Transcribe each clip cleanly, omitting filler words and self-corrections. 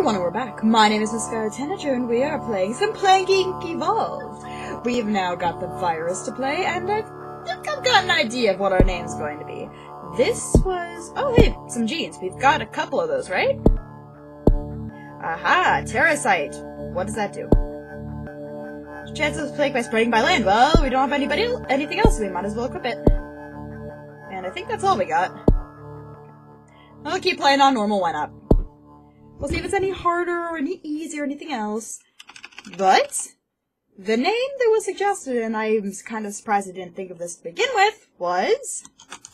everyone, and we're back. My name is Miss Scarlet Tanager, and we are playing some Planking Evolved. We've now got the virus to play, and I've got an idea of what our name's going to be. This was... oh, hey, some genes. We've got a couple of those, right? Aha, Terrasite. What does that do? Chances of plague by spreading by land. Well, we don't have anything else, so we might as well equip it. And I think that's all we got. I'll keep playing on normal, why not? We'll see if it's any harder or any easier or anything else. But the name that was suggested, and I'm kind of surprised I didn't think of this to begin with, was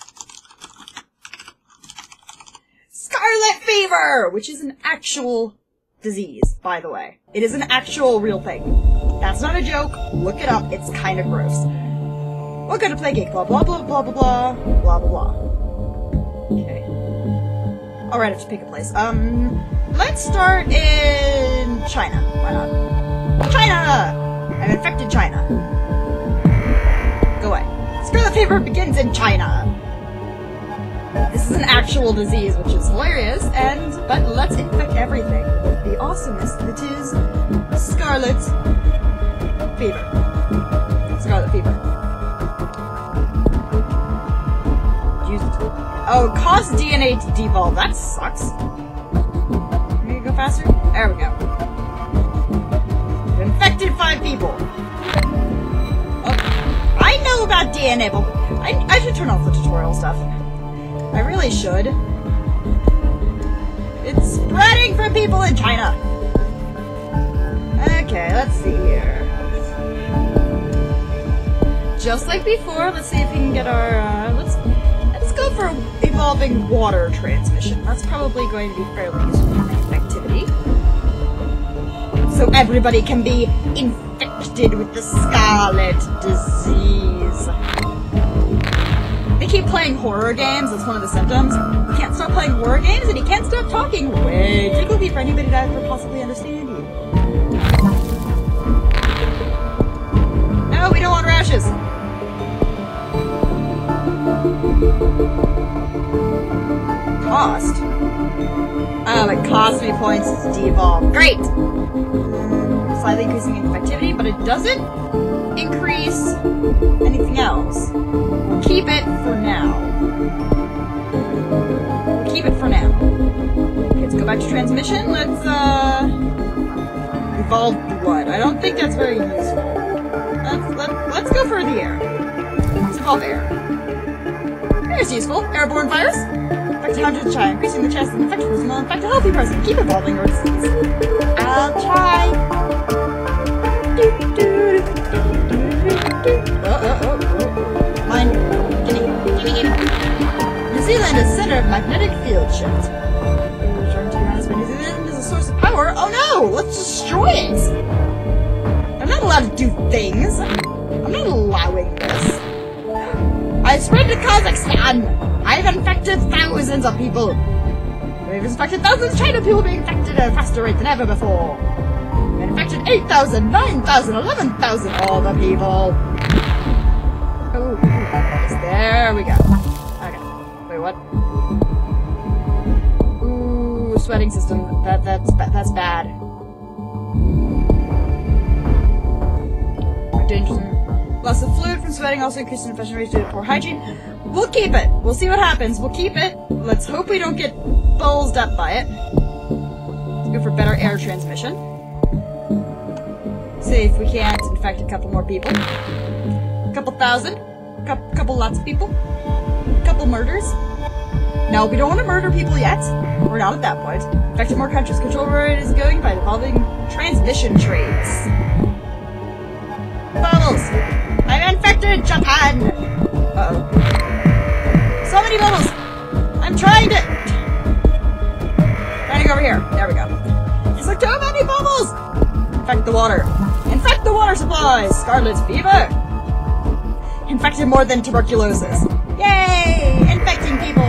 Scarlet Fever, which is an actual disease, by the way. It is an actual real thing. That's not a joke. Look it up. It's kind of gross. We're gonna play Geek. Blah blah blah blah blah blah blah blah blah. Okay. Alright, I have to pick a place. Let's start in China. Why not? China! I've infected China. Go away. Scarlet Fever begins in China. This is an actual disease, which is hilarious, but let's infect everything with the awesomeness that is Scarlet Fever. Scarlet Fever. Use it. Oh, cause DNA to devolve. That sucks. Can we go faster? There we go. We've infected 5 people. Oh, I know about DNA, but I should turn off the tutorial stuff. I really should. It's spreading from people in China. Okay, let's see here. Just like before, let's see if we can get our, let's go for evolving water transmission. That's probably going to be fairly useful for infectivity. So everybody can be infected with the Scarlet Disease. They keep playing horror games, that's one of the symptoms. You can't stop playing horror games and you can't stop talking. Way too goofy for anybody to ever possibly understand you. No, we don't want rashes. Cost? Oh, it costs me points to devolve. Great! Slightly increasing infectivity, but it doesn't increase anything else. We'll keep it for now. We'll keep it for now. Okay, let's go back to transmission. Let's, evolve blood. I don't think that's very useful. Let's go for the air. Let's evolve air. Air is useful. Airborne virus. Infected hundreds of China, increasing the chance of infected person will infect a healthy person. Keep evolving your disease. I'll try. Mine. Gimme. New Zealand is center of magnetic field shift. New Zealand is a source of power. Oh no! Let's destroy it! I'm not allowed to do things. I'm not allowing this. I spread to Kazakhstan! I've infected thousands of people! We've infected thousands of China people being infected at a faster rate than ever before! We've infected 8,000, 9,000, 11,000, all the people! Oh, yes, there we go. Okay. Wait, what? Ooh, sweating system. That's bad. Dangerous. Loss of fluid from sweating also increases infection rates due to poor hygiene. We'll keep it. We'll see what happens. We'll keep it. Let's hope we don't get buzzed up by it. Let's go for better air transmission. See if we can't infect a couple more people. A couple thousand. Couple lots of people. Couple murders. No, we don't want to murder people yet. We're not at that point. Infected more countries. Control where it is going by evolving transmission traits. Bubbles! I've infected Japan! Uh-oh. So many bubbles! I'm trying to... Running over here. There we go. There's like too many bubbles! Infect the water. Infect the water supplies! Scarlet Fever! Infected more than tuberculosis. Yay! Infecting people!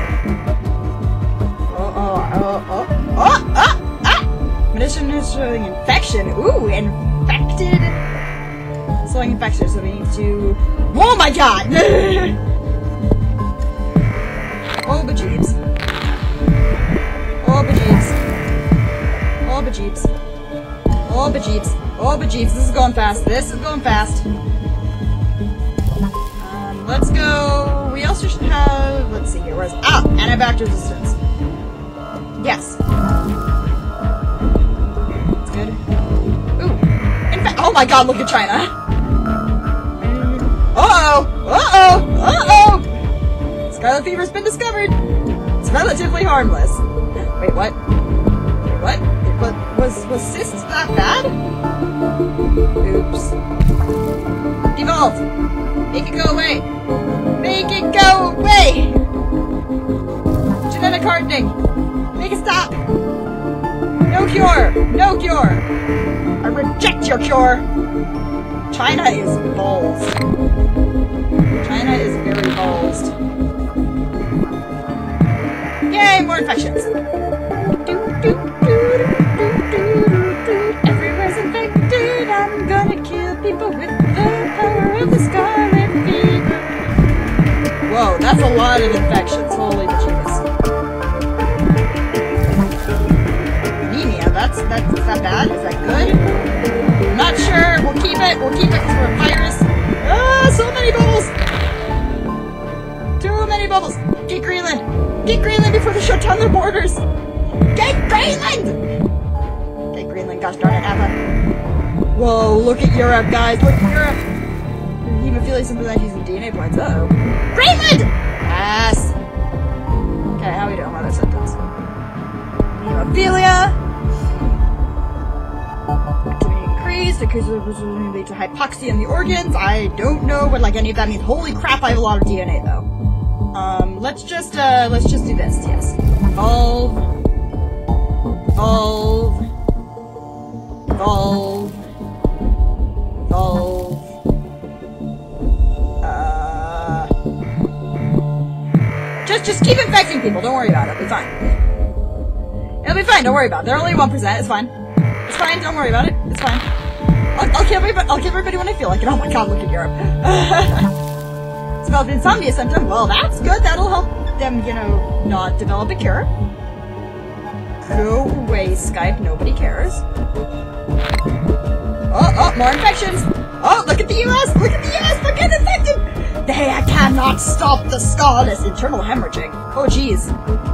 Medicine is showing infection. Ooh, infected... Slowing infection, so we need to... Oh my god! Oh, bejeebs. Oh, bejeebs. bejeeps. Oh, bejeeps. Oh, bejeeps. This is going fast. This is going fast. Let's go. We also should have. Let's see here. Where's. Ah! Antibacterial resistance. Yes. That's good. Ooh. In fact. Oh my god, look at China. Uh-oh! Uh-oh! Uh-oh! Scarlet fever's been discovered. It's relatively harmless. Wait, what? Wait, what? Was cysts that bad? Oops. Devolve! Make it go away! Make it go away! Genetic hardening! Make it stop! No cure! No cure! I reject your cure! China is balls. China is very ballsed. Yay, more infections! Everywhere's infected. I'm gonna kill people with the power of the scarlet fever. Whoa, that's a lot of infections. Holy bejeebus. Anemia, that's that bad? Is that good? I'm not sure. We'll keep it. We'll keep it because we're a virus. Ah, so many bubbles! Too many bubbles! Get Greenland! Get Greenland before they shut down their borders! Get Greenland! Get Greenland, gosh darn it, Appa. Whoa, look at Europe, guys, look at Europe! Hemophilia symptomatic using DNA points, uh-oh. Greenland! Yes! Okay, how are we doing with other symptoms? Hemophilia! Activity increased, increases lead to hypoxia in the organs. I don't know what like any of that means. Holy crap, I have a lot of DNA though. Let's just do this, yes. Evolve. Evolve. Evolve. Evolve. Just keep infecting people, don't worry about it, it'll be fine. It'll be fine, don't worry about it. They're only 1%, it's fine. It's fine, don't worry about it, it's fine. I'll kill everybody when I feel like it. Oh my god, look at Europe. Developed insomnia symptom. Well, that's good. That'll help them, you know, not develop a cure. Go away, Skype. Nobody cares. Oh, more infections. Oh, look at the US. Look at the US. They're getting infected. They cannot stop the scarlet internal hemorrhaging. Oh, jeez.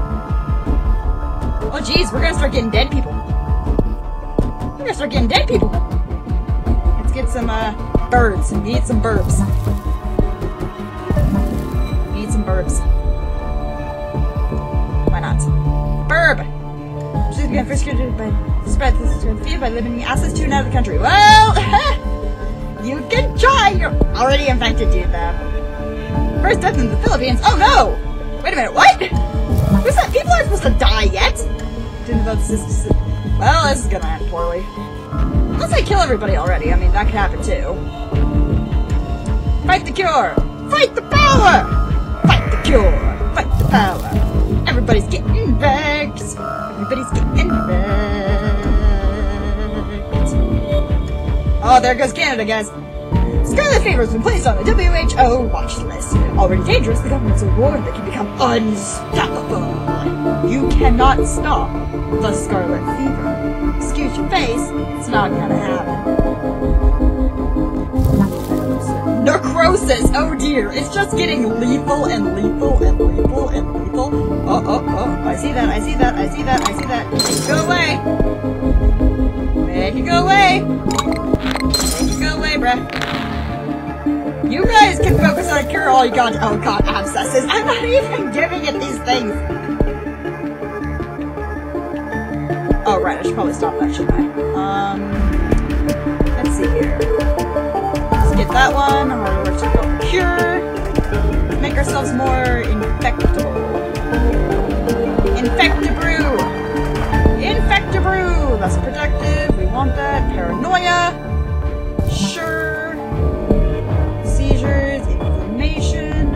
Oh, jeez. We're gonna start getting dead people. We're gonna start getting dead people. Let's get some, birds. We need some burbs. Some burbs. Why not? Burb! She's being persecuted by spread this fever by limiting access to and out of the country. Well, you can try. You're already infected, dude. First death in the Philippines. Oh no! Wait a minute. What? Who's that? People aren't supposed to die yet. Didn't vote this. Well, this is gonna end poorly. Unless I kill everybody already. I mean, that could happen too. Fight the cure. Fight the power. Fight the cure! Fight the power! Everybody's getting vexed! Everybody's getting vexed! Oh, there goes Canada, guys! Scarlet fever has been placed on the WHO watch list. Already dangerous, the government's warned that it can become unstoppable. You cannot stop the scarlet fever. Excuse your face, it's not gonna happen. Necrosis! Oh dear, it's just getting lethal and lethal and lethal and lethal. Oh, I see that, I see that, I see that, I see that. Make it go away! Make it go away! Make it go away, bruh. You guys can focus on a cure all you got. Oh god, abscesses. I'm not even giving it these things! Oh right, I should probably stop that, shouldn't I? Let's see here. Get that one, I'm gonna work to go cure. Make ourselves more infectable. Infectabrew! Infectabrew! That's productive, we want that. Paranoia. Sure. Seizures, inflammation,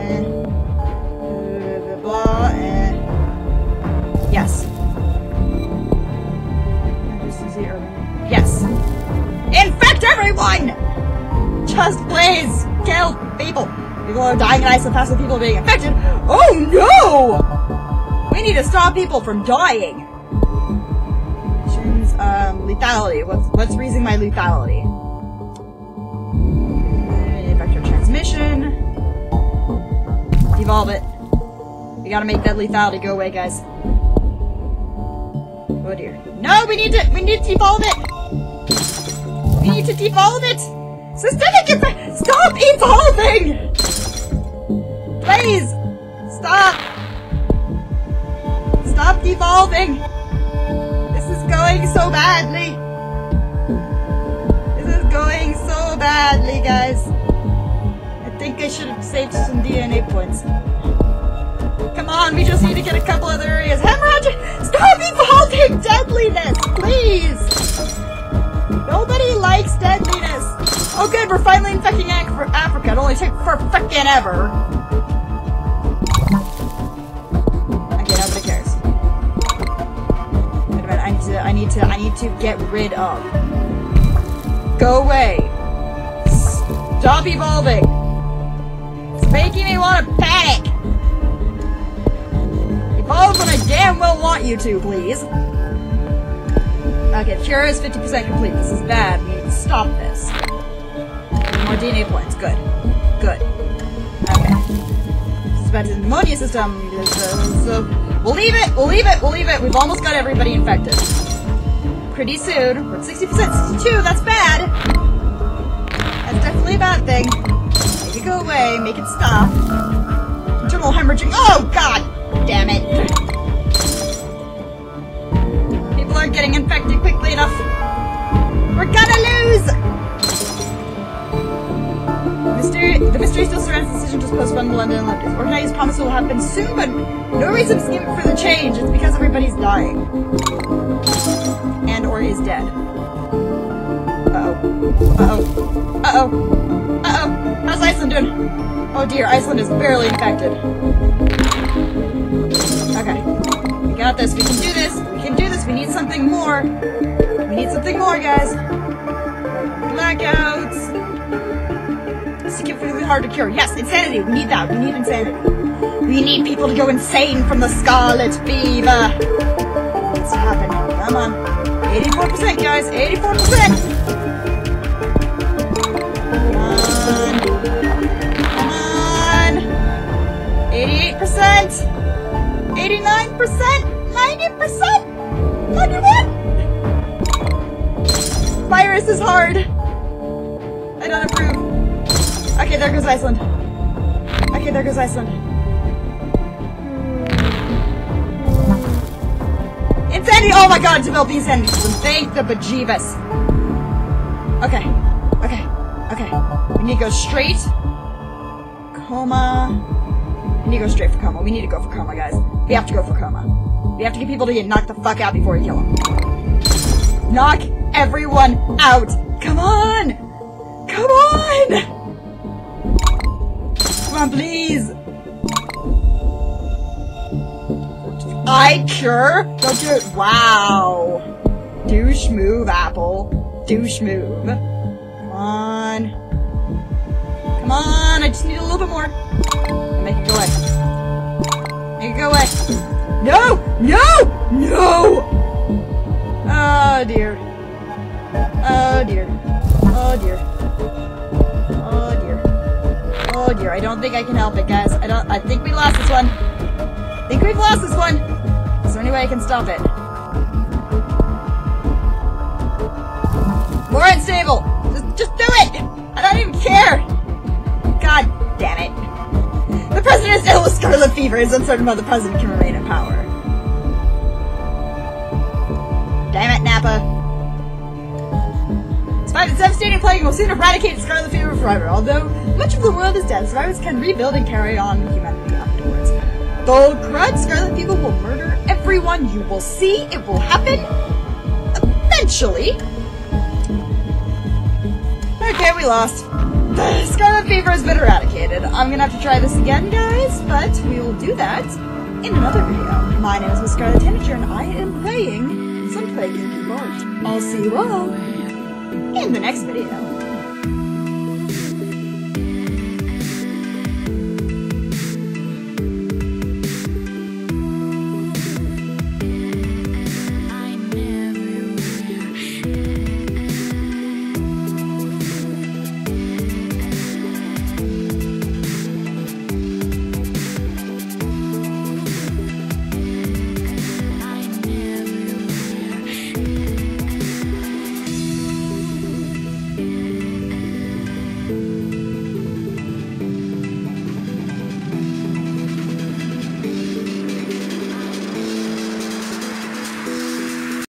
blah, blah, yes. Yes. Infect everyone! Just please kill people. People are dying in ice so fast with people being infected. Oh no! We need to stop people from dying. lethality. What's raising my lethality? Vector transmission. Devolve it. We gotta make that lethality go away, guys. Oh dear. No, we need to devolve it! We need to devolve it! Systemic effect! Stop evolving! Please! Stop! Stop devolving! This is going so badly! This is going so badly, guys. I think I should have saved some DNA points. Come on, we just need to get a couple other areas. Hemorrhagic! Stop evolving deadliness, please! Nobody likes deadliness. Oh good, we're finally infecting Africa. It only took for frickin' ever. Okay, nobody cares. Wait a minute, I need to get rid of. Go away. Stop evolving. It's making me want to panic. Evolve when I damn well want you to, please. Okay, the cure is 50% complete. This is bad. We need to stop this. More DNA points. Good. Good. Okay. Suspended pneumonia system. We'll leave it. We'll leave it. We'll leave it. We've almost got everybody infected. Pretty soon. We're at 60%. 62. That's bad. That's definitely a bad thing. Make it go away. Make it stop. Internal hemorrhaging. Oh, God! Damn it. People aren't getting infected quickly enough. We're gonna lose! The mystery still surrounds the decision to postpone the London Olympics. Organized promise it will happen soon, but no reason to skip for the change. It's because everybody's dying. And or is dead. Uh-oh. Uh-oh. Uh-oh. Uh-oh. How's Iceland doing? Oh dear, Iceland is barely infected. Okay. We got this. We can do this. We can do this. We need something more. We need something more, guys. Blackouts. Significantly hard to cure. Yes, insanity. We need that. We need insanity. We need people to go insane from the scarlet fever. It needs to happen. Come on. 84%, guys. 84%. Come on. Come on. 88%. 89%. 90%. 91. Virus is hard. I don't approve. Okay, there goes Iceland. Okay, there goes Iceland. Insanity! Oh my god, develop the insanity system. Thank the bejeebus. Okay. Okay. Okay. We need to go straight. Coma. We need to go straight for coma. We need to go for coma, guys. We have to go for coma. We have to get people to get knocked the fuck out before we kill them. Knock everyone out! Come on! Come on! Come on, please! I cure? Don't do it. Wow. Douche move, Apple. Douche move. Come on. Come on, I just need a little bit more. Make it go away. Make it go away. No! No! No! Oh dear. Oh dear. Oh dear. Oh dear. Oh dear. I don't think I can help it, guys. I think we lost this one. I think we've lost this one. Is there any way I can stop it? More unstable! Just do it! I don't even care! God damn it. The president is ill with scarlet fever. It's uncertain whether the president can remain in power. Damn it, Napa. Survived the devastating plague will soon eradicate scarlet fever forever. Although much of the world is dead, survivors can rebuild and carry on humanity afterwards. Though crud, scarlet fever will murder everyone. You will see. It will happen. Eventually. Okay, we lost. The scarlet fever has been eradicated. I'm gonna have to try this again, guys, but we will do that in another video. My name is Miss Scarlet Tanager, and I am playing some Plague Inc. Vault. I'll see you all in the next video.